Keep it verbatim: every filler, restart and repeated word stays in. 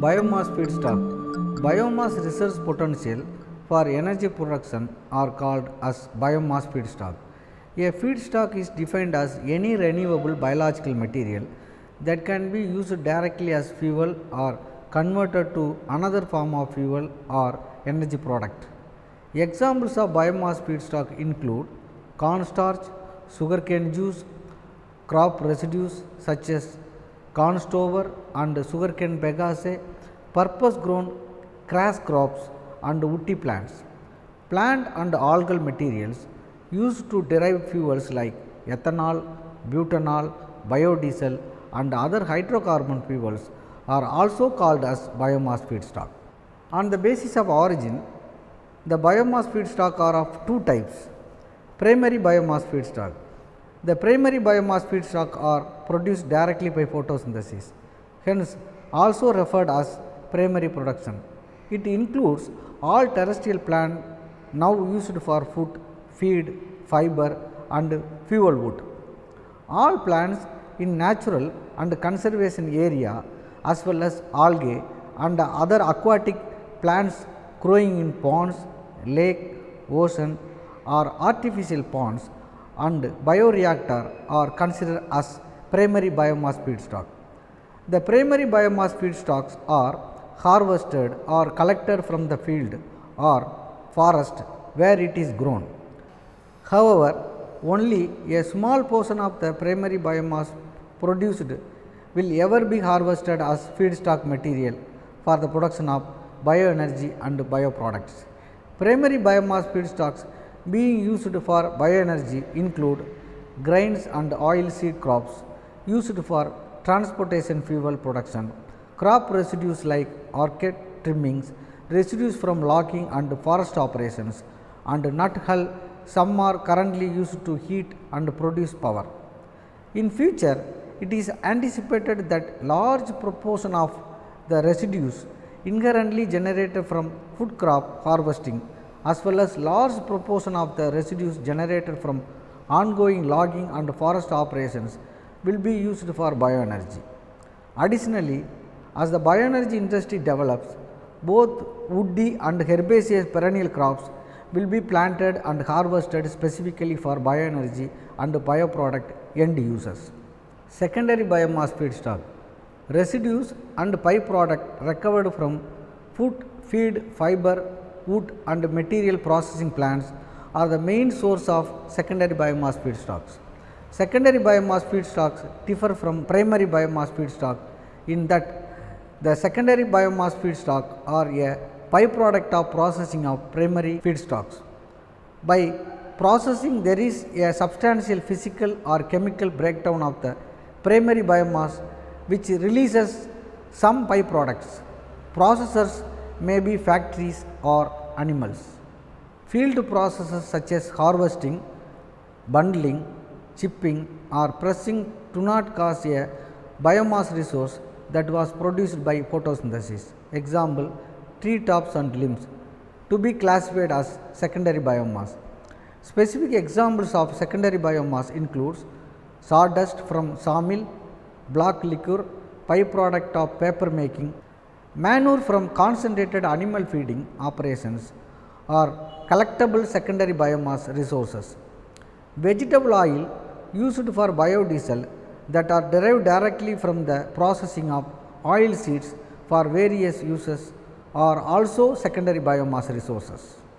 Biomass feedstock. Biomass reserves potential for energy production are called as biomass feedstock. A feedstock is defined as any renewable biological material that can be used directly as fuel or converted to another form of fuel or energy product. Examples of biomass feedstock include cornstarch, sugarcane juice, crop residues such as corn stover and sugarcane bagasse, purpose grown grass crops and woody plants. Plant and algal materials used to derive fuels like ethanol, butanol, biodiesel and other hydrocarbon fuels are also called as biomass feedstock. On the basis of origin, the biomass feedstock are of two types. Primary biomass feedstock. The primary biomass feedstock are produced directly by photosynthesis, hence also referred as primary production. It includes all terrestrial plant now used for food, feed, fiber and fuel wood. All plants in natural and conservation area as well as algae and other aquatic plants growing in ponds, lake, ocean or artificial ponds and bioreactor are considered as primary biomass feedstock. The primary biomass feedstocks are harvested or collected from the field or forest where it is grown. However, only a small portion of the primary biomass produced will ever be harvested as feedstock material for the production of bioenergy and bioproducts. Primary biomass feedstocks being used for bioenergy include grains and oil seed crops used for transportation fuel production, crop residues like orchard trimmings, residues from logging and forest operations and nut hull. Some are currently used to heat and produce power. In future, it is anticipated that large proportion of the residues inherently generated from food crop harvesting as well as large proportion of the residues generated from ongoing logging and forest operations will be used for bioenergy. Additionally, as the bioenergy industry develops, both woody and herbaceous perennial crops will be planted and harvested specifically for bioenergy and bioproduct end users. Secondary biomass feedstock. Residues and byproduct recovered from food, feed, fiber, wood and material processing plants are the main source of secondary biomass feedstocks. Secondary biomass feedstocks differ from primary biomass feedstock in that the secondary biomass feedstock are a byproduct of processing of primary feedstocks. By processing, there is a substantial physical or chemical breakdown of the primary biomass which releases some byproducts. Processors may be factories or animals. Field processes such as harvesting, bundling, chipping or pressing do not cause a biomass resource that was produced by photosynthesis. Example, tree tops and limbs to be classified as secondary biomass. Specific examples of secondary biomass includes sawdust from sawmill, black liquor, byproduct of paper making, manure from concentrated animal feeding operations are collectible secondary biomass resources. Vegetable oil used for biodiesel that are derived directly from the processing of oil seeds for various uses are also secondary biomass resources.